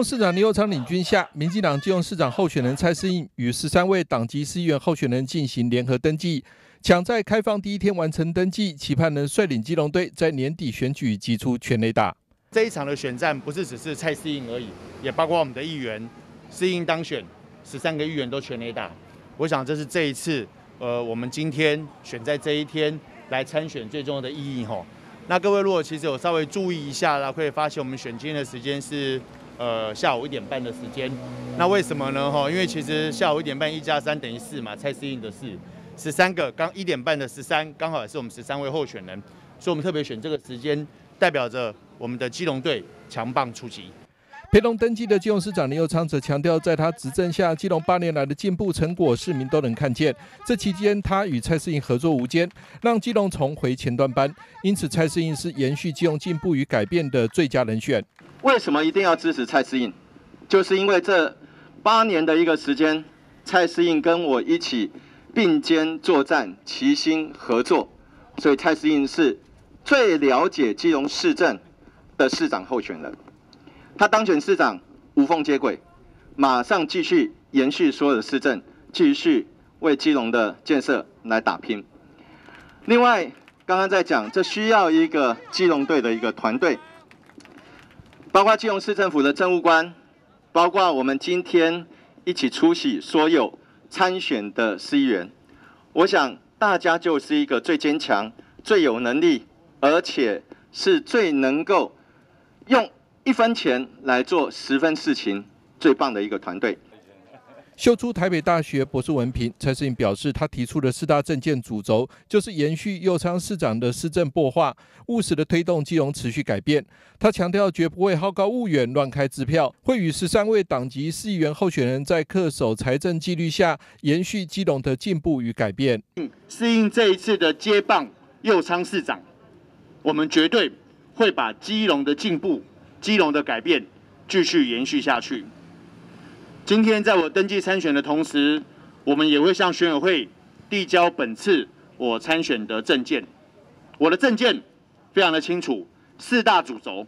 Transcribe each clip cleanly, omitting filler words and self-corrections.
隆市长林右昌领军下，民进党基隆市长候选人蔡适应与13位党籍市议员候选人进行联合登记，抢在开放第一天完成登记，期盼能率领基隆队在年底选举击出全垒打。 这一场的选战不是只是蔡适应而已，也包括我们的议员，适应当选，13个议员都全垒打。我想这是这一次我们今天选在这一天来参选最重要的意义吼。那各位如果其实有稍微注意一下啦，会发现我们选今天的时间是下午1点半的时间。那为什么呢？因为其实下午1点半1+3等于4嘛，蔡适应的4，13个刚1点半的13，刚好也是我们13位候选人，所以我们特别选这个时间，代表着我们的基隆队强棒出击。 陪同登记的基隆市长林右昌则强调，在他执政下，基隆8年来的进步成果，市民都能看见。这期间，他与蔡适应合作无间，让基隆重回前段班。因此，蔡适应是延续基隆进步与改变的最佳人选。 为什么一定要支持蔡适应？就是因为这8年的一个时间，蔡适应跟我一起并肩作战，齐心合作，所以蔡适应是最了解基隆市政的市长候选人。他当选市长无缝接轨，马上继续延续所有的市政，继续为基隆的建设来打拼。另外，刚刚在讲，这需要一个基隆队的一个团队，包括基隆市政府的政务官，包括我们今天一起出席所有参选的市议员。我想大家就是一个最坚强、最有能力，而且是最能够用1分钱来做10分事情，最棒的一个团队。 秀出台北大学博士文凭，蔡适应表示，他提出的4大政见主轴，就是延续右昌市长的施政擘画，务实的推动基隆持续改变。他强调，绝不会好高骛远、乱开支票，会与13位党籍市议员候选人在恪守财政纪律下，延续基隆的进步与改变。 适应这一次的接棒右昌市长，我们绝对会把基隆的进步、基隆的改变继续延续下去。今天在我登记参选的同时，我们也会向选委会递交本次我参选的政见。我的政见非常的清楚，4大主轴。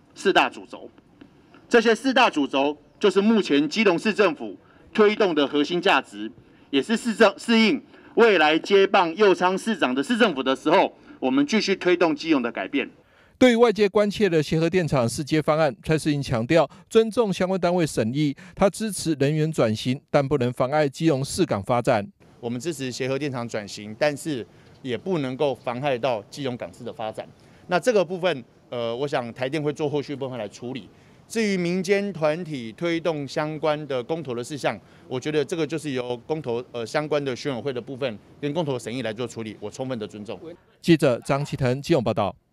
这些4大主轴就是目前基隆市政府推动的核心价值，也是适应未来接棒右昌市长的市政府的时候，我们继续推动基隆的改变。 对于外界关切的协和电厂4接方案，蔡适应强调尊重相关单位审议，他支持人员转型，但不能妨碍基隆4港发展。 我们支持协和电厂转型，但是也不能够妨害到基隆港市的发展。那这个部分，我想台电会做后续部分来处理。至于民间团体推动相关的公投的事项，我觉得这个就是由公投相关的选委会的部分跟公投审议来做处理，我充分的尊重。 记者张启腾基隆报道。